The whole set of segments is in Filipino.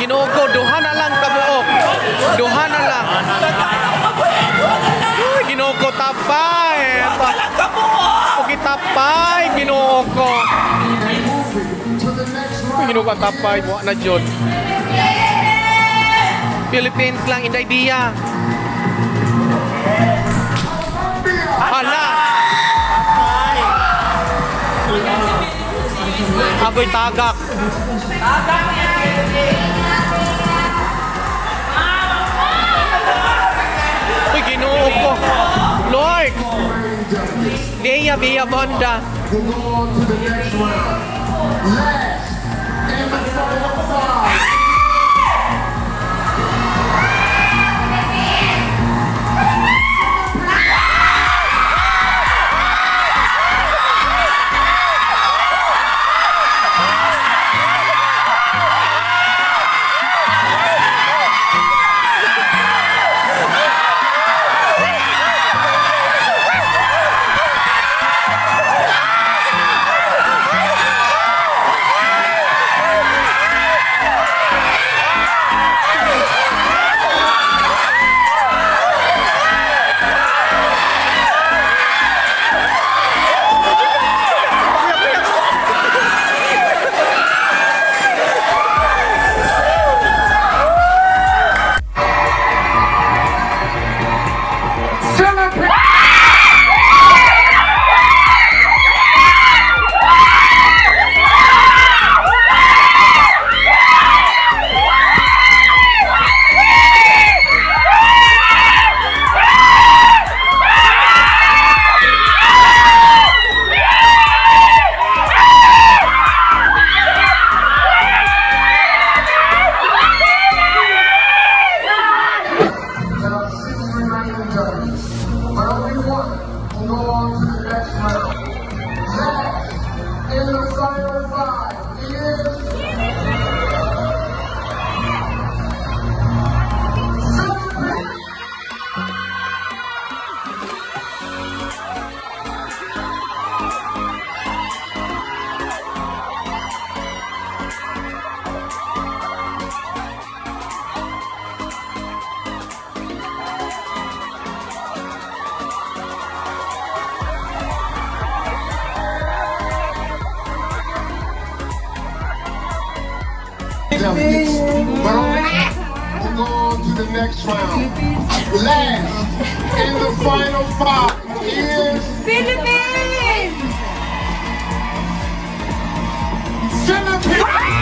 Ginoo, duha na lang kabuok. Duha na lang. Uy, Ginoo ko, tapay. Okay, tapay, Ginoo ko. Uy, Ginoo ko, tapay. Buwa na dyan. Philippines lang, inday diya. Hala. Agoy tagak. Uy, Ginoo ko. Lord. Bea Bonda. We'll go on to the next round. Last and the final five. We'll go on to the next round. Last in the final five is Philippines! Philippines!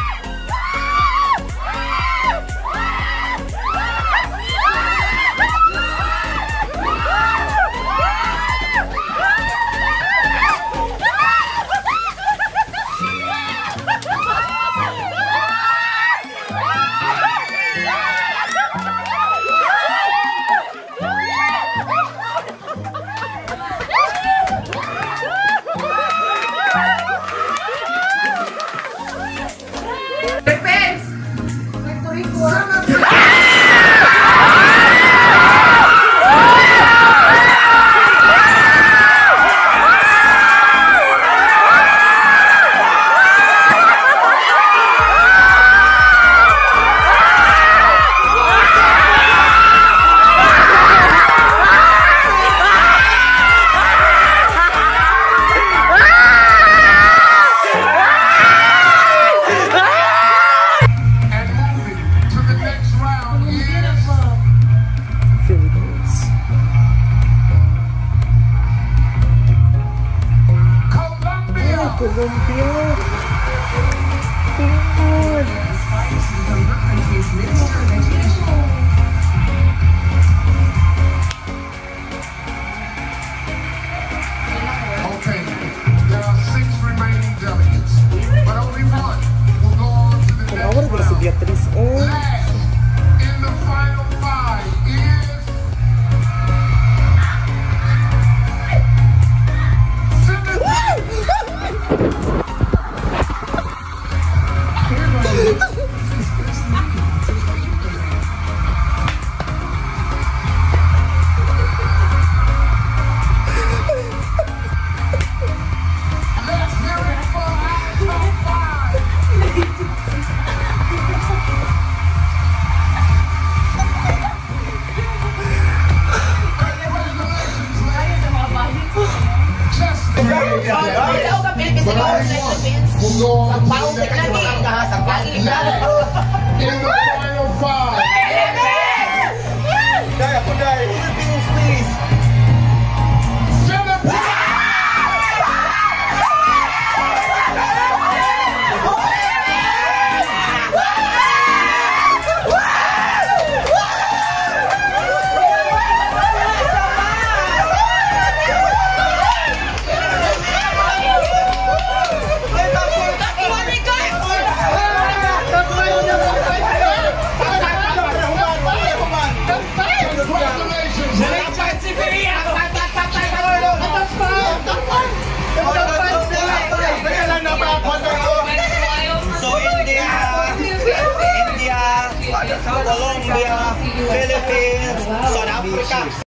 Beatriz. Last in the final five is Philippines. go on to the next round. Last in the final five. Philippines, please. Philippines. So India, Colombia, Philippines, South Africa.